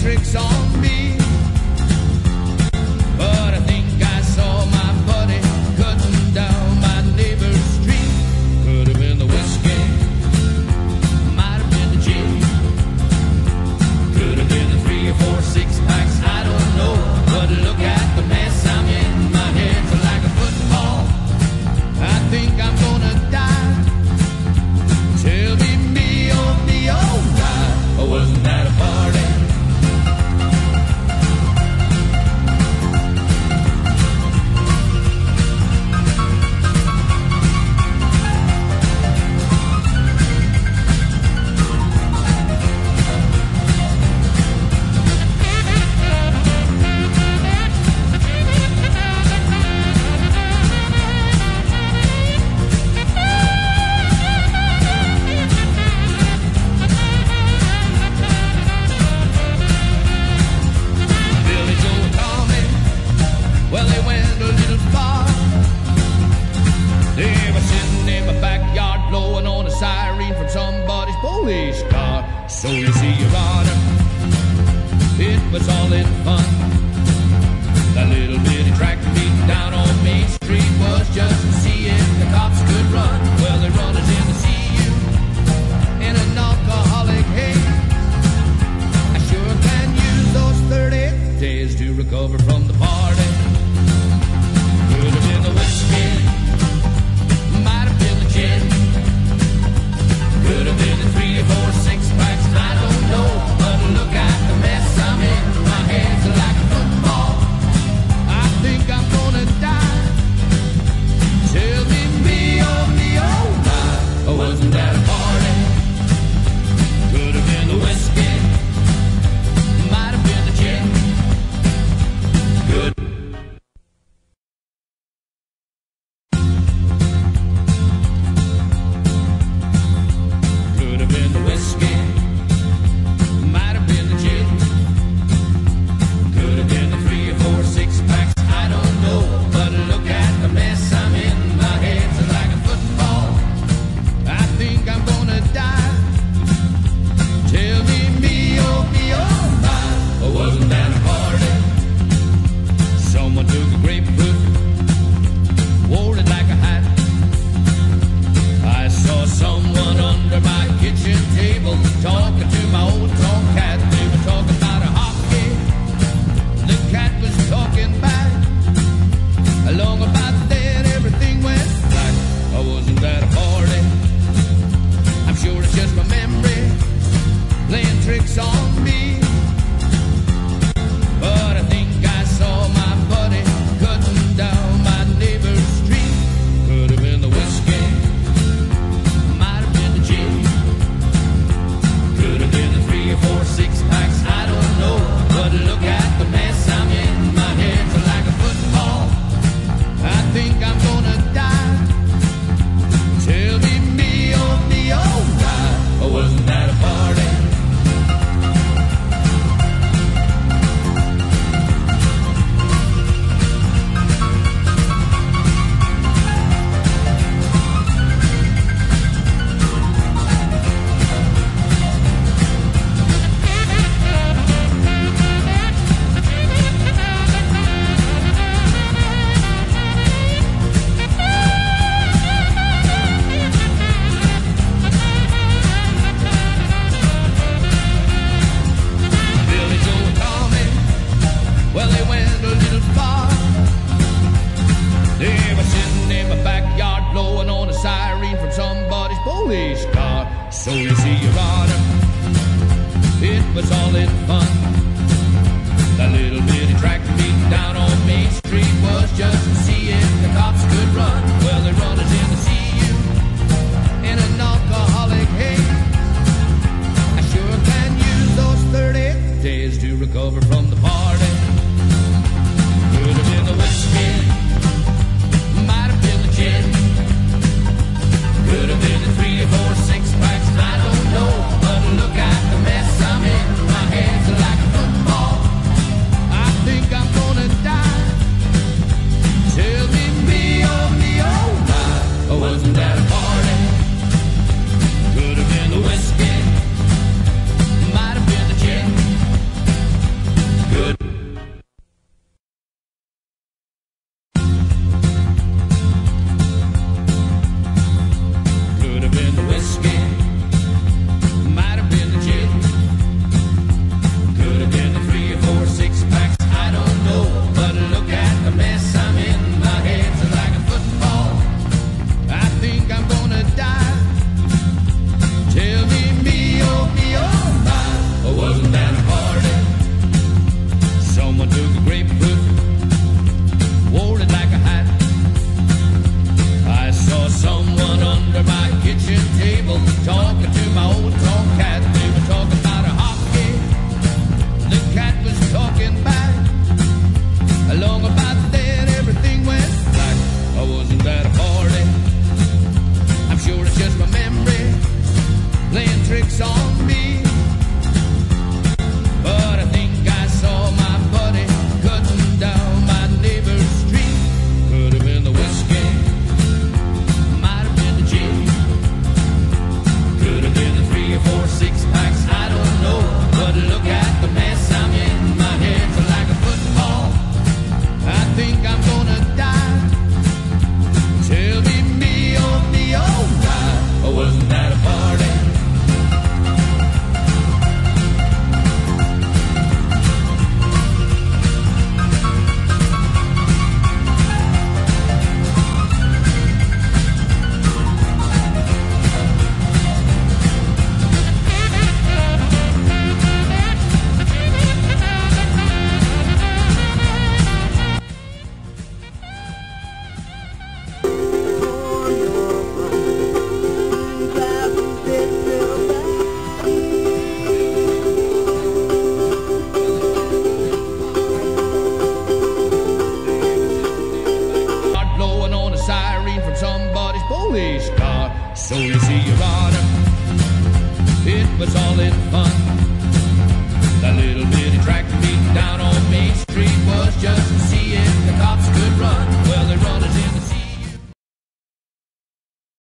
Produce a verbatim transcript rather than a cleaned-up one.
tricks on me. But I think I saw my buddy cutting down my neighbor's tree. Could have been the whiskey, might have been the gin, could have been the three or four six packs, I don't know. But look at the mess I'm in, my head's like a football. I think I'm gonna die. Tell me, me, oh, me, oh, my, or wasn't that a party? So you see, Your Honor, it was all in fun. That little bitty tractor beat down on Main Street was just to see if the cops could run. Well, they run us in to see you in an alcoholic haze. I sure can use those thirty days to recover from the party. Could have been the whiskey, might have been the gin, could have been the three or four six packs, I don't know. But look at the mess I'm in, my head's like a football. I think I'm gonna die. Tell me, me, oh, me, oh, my, or wasn't that a party? Could have been the whiskey, might have been the gin, good. So you see, Your Honor, it was all in fun. That little bitty tractor beat down on Main Street was just to see if the cops could run. Well, they run us in to see you in an alcoholic haze. I sure can use those thirty days to recover from the party. Could have been the whiskey, might have been the gin, could have been the three or four six packs, I don't know. But look at the mess I'm in, my head's like a football. I think I'm gonna die. Tell me, me, oh, me, oh, my, or wasn't that a party? Could have been the whiskey, might have been the gin, was just my memory playing tricks on me. But I think I saw my buddy cutting down my neighbor's street. Could have been the whiskey, might have been the gin, could have been the three or four six packs, I don't know. But look at the mess I'm in, my head's like a football. I think I'm gonna die. Tell me, me, oh, me, oh, why wasn't that a party? Police car. So you see, Your Honor, it was all in fun. That little bitty tractor beat down on Main Street was just a